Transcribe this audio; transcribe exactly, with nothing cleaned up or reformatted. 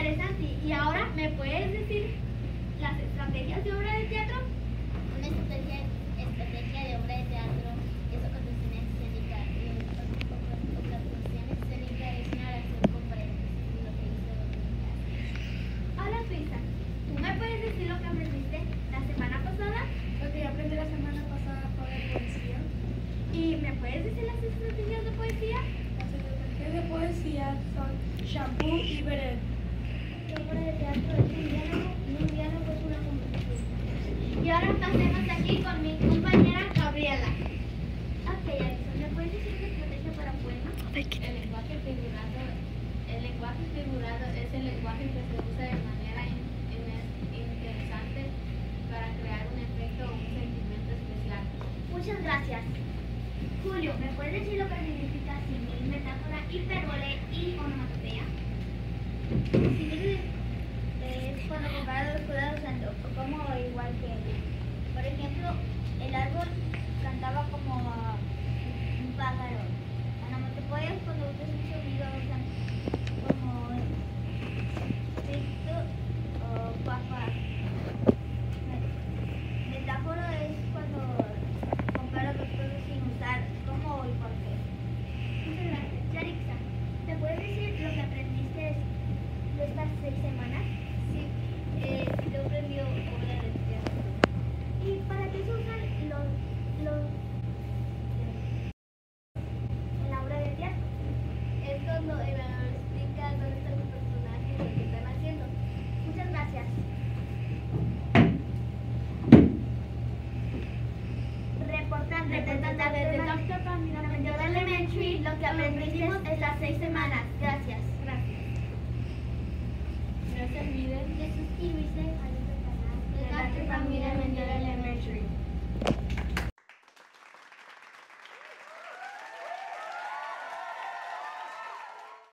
interesante. ¿Y ahora me puedes decir las estrategias de obra de teatro? Una estrategia, estrategia de obra de teatro es ocultación escénica. Y ocultación escénica es una oración con paréntesis, lo que hizo Hola, Suiza. ¿Tú me puedes decir lo que aprendiste la semana pasada? Lo que yo aprendí la semana pasada fue de poesía. ¿Y me puedes decir las estrategias de poesía? Las estrategias de poesía son shampoo y beret. La obra de teatro es un diálogo y un diálogo es una conversación. Y ahora pasemos aquí con mi compañera Gabriela. Ok, Alison, ¿me puedes decir una estrategia para poema? El lenguaje figurado, el lenguaje figurado es el lenguaje que se usa de manera in- in- interesante para crear un efecto o un sentimiento especial. Muchas gracias. Julio, ¿me puedes decir lo que significa símil, metáfora, hipérbole y onomatopeya? Símil es cuando compara dos cosas usando como o igual que ellos. Por ejemplo, el árbol cantaba como un pájaro. Onomatopeya es cuando usas un sonido usan como texto o papá. Metáfora es cuando comparo dos cosas sin usar cómo y por qué. Muchas gracias. Yarixa, ¿me puedes decir lo que aprendiste de estas seis semanas? Sí, eh, sí te aprendió obra de teatro. ¿Y para qué se usan los, los en la obra de teatro? Es cuando el narrador explica dónde están los personajes y lo que están haciendo. Muchas gracias. Reportando desde Doctor Camino Elementary lo que aprendimos estas seis semanas. Gracias. Gracias. Gracias, Miguel. Jesús